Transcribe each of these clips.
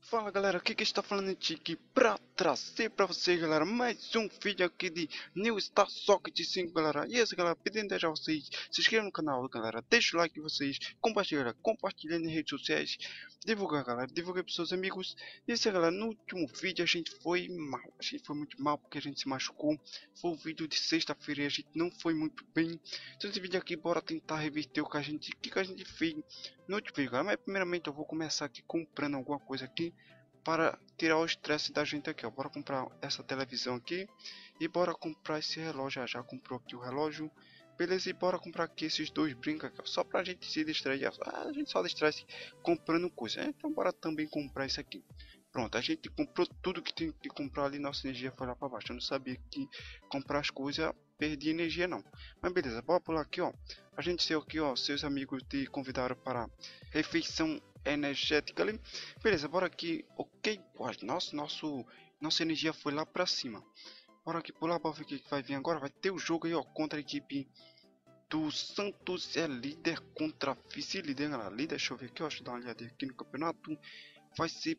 Fala galera, aqui que está falando é Tiki pra trazer pra vocês galera mais um vídeo aqui de New Star Socket 5 galera. E esse galera, pedindo já vocês se inscrevam no canal galera, deixa o like de vocês, compartilhem nas redes sociais, divulgar galera, divulguem para seus amigos. E esse galera, no último vídeo a gente foi muito mal porque a gente se machucou. Foi o vídeo de sexta-feira e a gente não foi muito bem. Então esse vídeo aqui bora tentar reverter o que a gente fez no último vídeo galera. Mas primeiramente eu vou começar aqui comprando alguma coisa aqui para tirar o estresse da gente aqui, ó. Bora comprar essa televisão aqui e bora comprar esse relógio. Já comprou aqui o relógio, beleza? E bora comprar aqui esses dois brincos aqui, ó, só pra gente se distrair. A gente só distrai comprando coisa, então bora também comprar isso aqui. Pronto, a gente comprou tudo que tem que comprar ali. Nossa energia foi lá para baixo. Eu não sabia que comprar as coisas perdia energia não. Mas beleza, bora pular aqui, ó. A gente saiu aqui, ó. Seus amigos te convidaram para refeição energética ali. Beleza, bora aqui. Ok, nossa energia foi lá para cima. Bora aqui pular para ver o que vai vir agora. Vai ter o jogo aí, ó, contra a equipe do Santos. É líder contra vice-líder, galera. Líder, deixa eu ver aqui, ó. Deixa eu dar uma olhada aqui no campeonato. Vai ser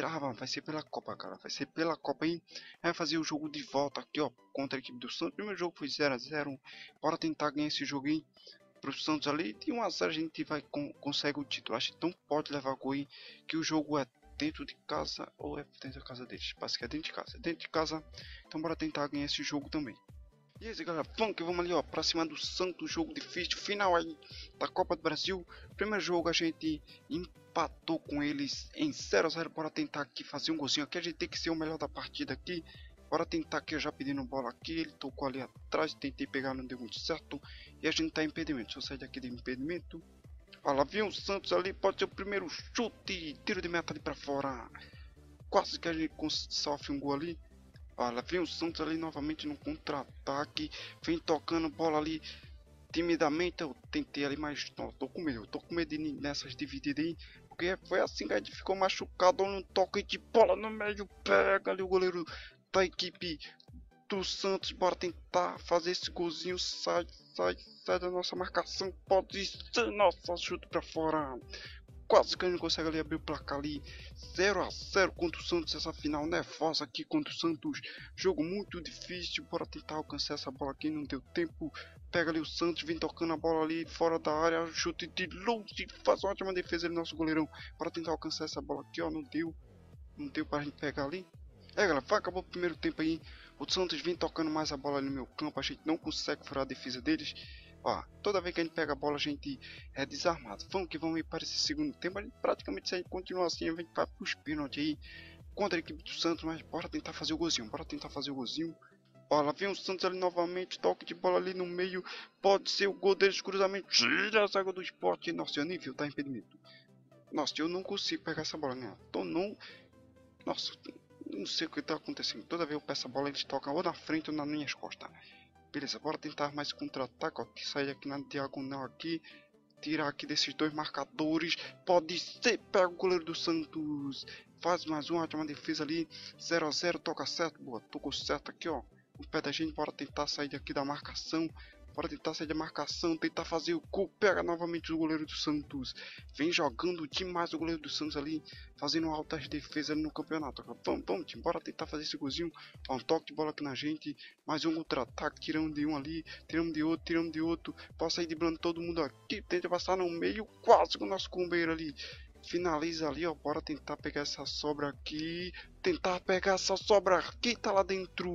pela Copa, cara. Vai ser pela Copa aí. Vai fazer o jogo de volta aqui, ó, contra a equipe do Santos. O primeiro jogo foi 0 a 0. Bora tentar ganhar esse jogo aí pro Santos ali. De 1 a 0 a gente vai consegue o título. Acho que não pode levar gol aí, que o jogo é dentro de casa ou é dentro da casa deles. Parece que é dentro de casa. É dentro de casa. Então bora tentar ganhar esse jogo também. E aí galera, vamos ali, ó, pra cima do Santos, jogo difícil, final aí da Copa do Brasil. Primeiro jogo a gente empatou com eles em 0 a 0. Bora tentar aqui fazer um golzinho aqui, a gente tem que ser o melhor da partida aqui. Bora tentar aqui, já pedindo bola aqui, ele tocou ali atrás, tentei pegar, não deu muito certo. E a gente tá em impedimento, deixa eu sair daqui de impedimento. Olha lá, viu o Santos ali, pode ser o primeiro chute, tiro de meta ali pra fora. Quase que a gente sofre um gol ali. Olha, vem o Santos ali novamente no contra-ataque. Vem tocando bola ali timidamente. Eu tentei ali, mas não, tô com medo. Tô com medo de nessas divididas aí. Porque foi assim que a gente ficou machucado no toque de bola no meio. Pega ali o goleiro da equipe do Santos. Bora tentar fazer esse golzinho. Sai da nossa marcação. Pode ser nossa, chute pra fora. Quase que a gente consegue ali abrir o placar ali. 0 a 0 contra o Santos. Essa final nervosa aqui contra o Santos. Jogo muito difícil. Bora tentar alcançar essa bola aqui. Não deu tempo. Pega ali o Santos. Vem tocando a bola ali fora da área. Chute de longe. Faz uma ótima defesa ali, nosso goleirão. Bora tentar alcançar essa bola aqui, ó. Não deu. Não deu pra gente pegar ali. Galera, acabou o primeiro tempo aí. O Santos vem tocando mais a bola ali no meu campo. A gente não consegue furar a defesa deles. Ó, toda vez que a gente pega a bola a gente é desarmado. Vamos que vamos ir para esse segundo tempo. A gente praticamente, se a gente continuar assim, a gente vai para os pênaltis aí contra a equipe do Santos. Mas bora tentar fazer o golzinho. Ó, lá vem o Santos ali novamente. Toque de bola ali no meio. Pode ser o gol deles, cruzamento. Tira a zaga do Sport. Nossa, eu nem vi, tá impedimento. Nossa, eu não consigo pegar essa bola, né? Tô não. Nossa, não sei o que tá acontecendo. Toda vez eu peço a bola, eles tocam ou na frente ou nas minhas costas. Beleza, bora tentar mais contra-ataque, ó. Sair aqui na diagonal aqui. Tirar aqui desses dois marcadores. Pode ser, pega o goleiro do Santos. Faz mais uma ótima defesa ali. 0 a 0, toca certo. Boa, tocou certo aqui, ó. O pé da gente, bora tentar sair aqui da marcação. Bora tentar sair da marcação, tentar fazer o gol. Pega novamente o goleiro do Santos. Vem jogando demais o goleiro do Santos ali. Fazendo altas defesas ali no campeonato. Vamos, time. Bora tentar fazer esse golzinho. Ó, um toque de bola aqui na gente. Mais um contra-ataque. Tiramos de um ali. Tiramos de outro. Pode sair driblando todo mundo aqui. Tenta passar no meio. Quase com o nosso combeiro ali. Finaliza ali, ó. Bora tentar pegar essa sobra aqui. Tá lá dentro.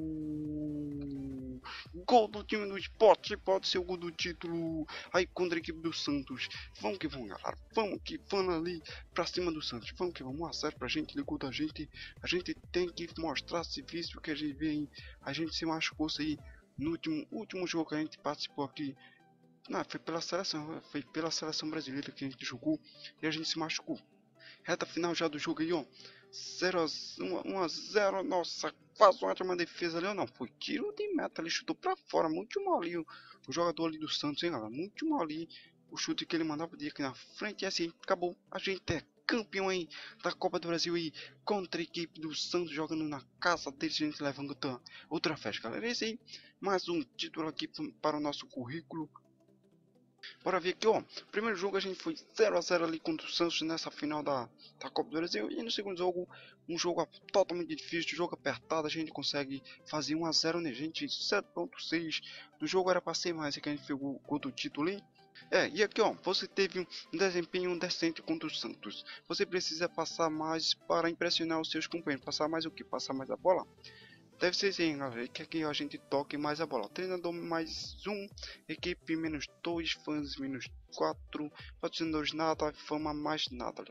Gol do time do Sport. Pode ser o gol do título. Aí contra a equipe do Santos. Vamos que vamos, galera. Vamos que vamos ali pra cima do Santos. Vamos que vamos. 1 a 0 pra gente. Ligou da gente. A gente tem que mostrar serviço que a gente vem. A gente se machucou aí no último jogo que a gente participou aqui. Não, foi pela seleção brasileira que a gente jogou e a gente se machucou. Reta final já do jogo aí, ó. 1 a 0, nossa, quase uma ótima defesa ali, ou não, foi tiro de meta, ele chutou pra fora, muito mal ali, o jogador ali do Santos, hein, galera, muito mal ali, o chute que ele mandava aqui na frente, e assim, acabou, a gente é campeão aí da Copa do Brasil aí, contra a equipe do Santos, jogando na casa deles, a gente levando outra festa, galera, esse aí, mais um título aqui para o nosso currículo. Bora ver aqui, ó. Primeiro jogo a gente foi 0 a 0 ali contra o Santos nessa final da Copa do Brasil. E no segundo jogo, um jogo totalmente difícil, jogo apertado. A gente consegue fazer 1 a 0 né, gente? 7.6. No jogo era pra ser mais, é que a gente fez o gol do título ali. E aqui, ó, você teve um desempenho decente contra o Santos. Você precisa passar mais para impressionar os seus companheiros. Passar mais o que? Passar mais a bola? Deve ser sim, galera. Que aqui a gente toque mais a bola. Treinador mais 1, equipe menos 2, fãs menos 4, patrocinadores nada, fama mais nada.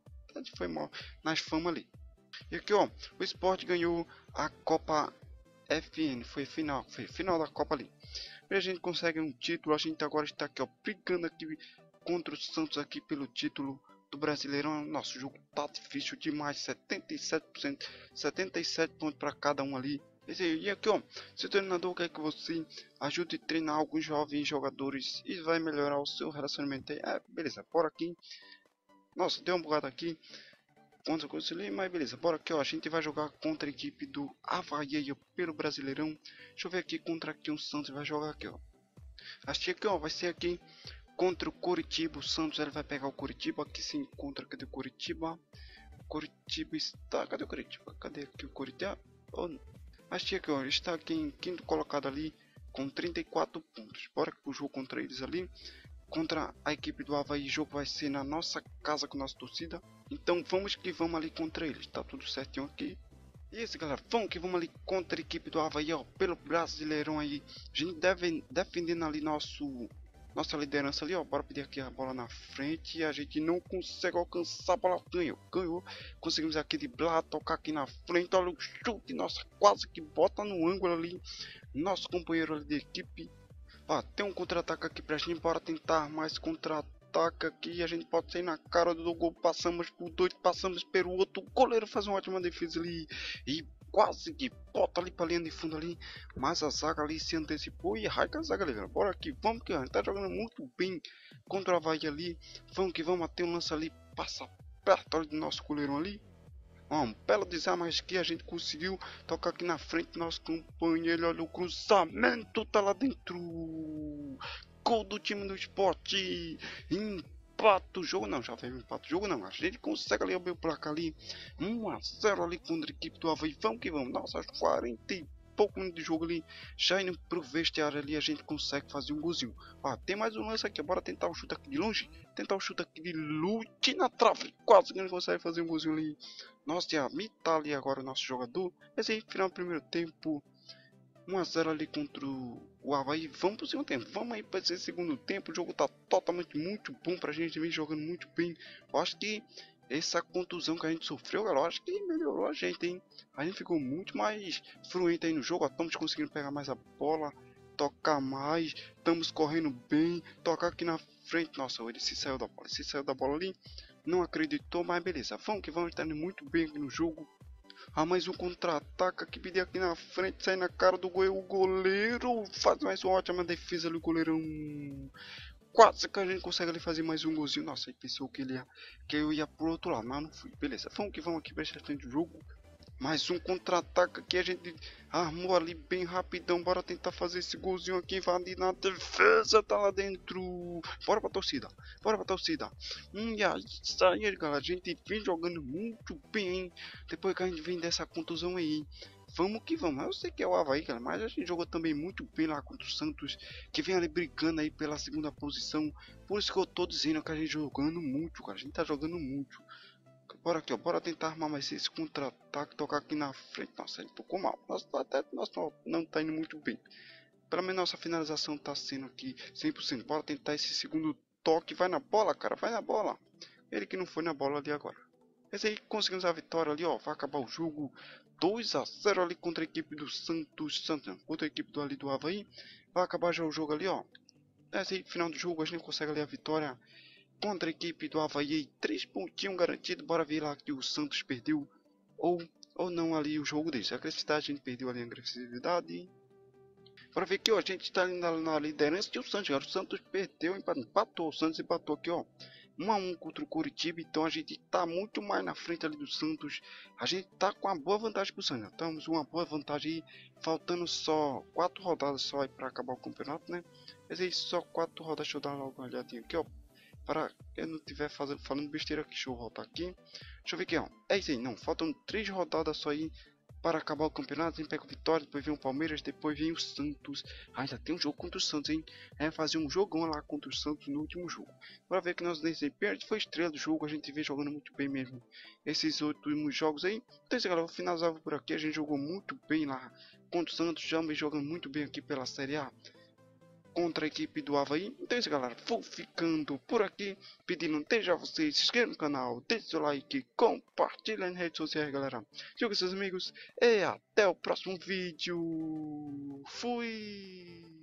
A gente foi mal nas fama ali. E aqui, ó, o Sport ganhou a Copa FN, foi final da Copa ali. E a gente consegue um título, a gente agora está aqui, ó, brigando aqui contra o Santos aqui pelo título do Brasileirão. Nosso jogo tá difícil demais, 77%, 77 pontos para cada um ali. E aqui, ó, seu treinador quer que você ajude a treinar alguns jovens jogadores e vai melhorar o seu relacionamento aí. Beleza, bora aqui. Nossa, deu uma bugada aqui contra o Conselheiro, mas beleza, bora aqui, ó. A gente vai jogar contra a equipe do Avaí pelo Brasileirão. Deixa eu ver aqui contra aqui o Santos vai jogar aqui, ó. Acho que aqui, ó, vai ser aqui contra o Coritiba. O Santos ele vai pegar o Coritiba. Aqui se encontra, cadê o Coritiba? Coritiba está, cadê o Coritiba? Cadê aqui o Coritiba? Oh, acho que aqui, ó, ele está aqui em quinto colocado ali com 34 pontos. Bora que o jogo contra eles ali. Contra a equipe do Avaí, o jogo vai ser na nossa casa com nossa torcida. Então vamos que vamos ali contra eles. Tá tudo certinho aqui. E isso, galera, vamos que vamos ali contra a equipe do Avaí, ó, pelo Brasileirão aí. A gente deve defendendo ali nossa liderança ali, ó. Bora pedir aqui a bola na frente. E a gente não consegue alcançar a bola. Ganhou. Conseguimos aqui driblar, tocar aqui na frente. Olha o chute, nossa, quase que bota no ângulo ali. Nosso companheiro ali de equipe. Ó, tem um contra-ataque aqui pra gente. Bora tentar mais contra-ataque aqui. A gente pode sair na cara do gol. Passamos por dois, passamos pelo outro. O goleiro faz uma ótima defesa ali. E quase que bota ali pra linha de fundo ali. Mas a zaga ali se antecipou. E arranca a zaga, galera. Bora aqui, vamos que a gente tá jogando muito bem contra o Avaí ali. Vamos que vamos, até um lance ali. Passa perto ali do nosso goleirão ali. Um belo desarme que a gente conseguiu tocar aqui na frente do nosso companheiro. Olha o cruzamento, tá lá dentro. Gol do time do Sport. Empata o jogo, não, já fez um empate o jogo, não. A gente consegue ali abrir o placar ali. 1 a 0 ali contra a equipe do Avaí. Vamos que vamos. Nossa, 40 e pouco minutos de jogo ali. Já indo pro vestiário ali, a gente consegue fazer um golzinho. Tem mais um lance aqui. Bora tentar o chute aqui de longe. Tentar o chute aqui de lute na trave. Quase que a gente consegue fazer um golzinho ali. Nossa, a tá ali agora o nosso jogador. Esse aí, final do primeiro tempo. 1 a 0 ali contra o Avaí. Vamos pro segundo tempo. Vamos aí para esse segundo tempo. O jogo tá totalmente muito bom pra gente. Vem jogando muito bem. Eu acho que essa contusão que a gente sofreu, galera, eu acho que melhorou a gente, hein? A gente ficou muito mais fluente aí no jogo. Estamos conseguindo pegar mais a bola. Tocar mais. Estamos correndo bem. Tocar aqui na frente. Nossa, ele se saiu da bola. Se saiu da bola ali. Não acreditou, mas beleza. Vamos que vamos, estar indo muito bem aqui no jogo. Mais um contra-ataque que pedir aqui na frente, sai na cara do gol. O goleiro faz mais uma ótima defesa ali, o goleirão. Quase que a gente consegue ali fazer mais um golzinho. Nossa, ele pensou que eu ia pro outro lado, mas não fui. Beleza, vamos que vamos aqui para esse frente do jogo. Mais um contra-ataque que a gente armou ali bem rapidão. Bora tentar fazer esse golzinho aqui. Invadir na defesa. Tá lá dentro. Bora pra torcida. Bora pra torcida. E aí, isso aí, galera. A gente vem jogando muito bem, hein? Depois que a gente vem dessa contusão aí. Vamos que vamos. Eu sei que é o Avaí, cara. Mas a gente jogou também muito bem lá contra o Santos. Que vem ali brigando aí pela segunda posição. Por isso que eu tô dizendo que a gente jogando muito, cara. A gente tá jogando muito. Bora aqui, ó. Bora tentar armar mais esse contra-ataque. Tocar aqui na frente. Nossa, ele tocou mal. Nossa, até nosso não tá indo muito bem. Pelo menos nossa finalização tá sendo aqui 100%. Bora tentar esse segundo toque. Vai na bola, cara. Vai na bola. Ele que não foi na bola ali agora. Esse aí conseguimos a vitória ali, ó. Vai acabar o jogo 2 a 0 ali contra a equipe do Santos. Contra a equipe do ali do Avaí. Vai acabar já o jogo ali, ó. Esse aí, final do jogo, a gente consegue ali a vitória contra a equipe do Avaí. 3 pontinhos garantidos. Bora ver lá que o Santos perdeu ou não ali o jogo deles. Acreditar, a gente perdeu ali a agressividade. Bora ver aqui, ó. A gente está ali na liderança e o Santos, cara. O Santos perdeu, empatou. O Santos empatou aqui, ó. 1 a 1 contra o Coritiba, então a gente tá muito mais na frente ali do Santos. A gente tá com uma boa vantagem pro Santos, estamos uma boa vantagem aí, faltando só 4 rodadas só aí para acabar o campeonato, né? Mas aí só 4 rodadas, deixa eu dar logo uma olhadinha aqui, ó. Para eu não estiver falando besteira aqui, deixa eu voltar aqui. Deixa eu ver aqui, ó. É isso aí, não, faltam 3 rodadas só aí para acabar o campeonato. A gente pega o Vitória, depois vem o Palmeiras, depois vem o Santos. Ainda tem um jogo contra o Santos, hein? É fazer um jogão lá contra o Santos no último jogo. Bora ver que nosso desempenho, a gente foi estrela do jogo, a gente vem jogando muito bem mesmo esses últimos jogos aí. Então é isso, galera, vou finalizar por aqui. A gente jogou muito bem lá contra o Santos, já vem jogando muito bem aqui pela Série A contra a equipe do Avaí. Então é isso, galera, vou ficando por aqui, pedindo desde a vocês, se inscrevam no canal, deixe seu like, compartilhem nas redes sociais, galera, jogue com seus amigos e até o próximo vídeo. Fui!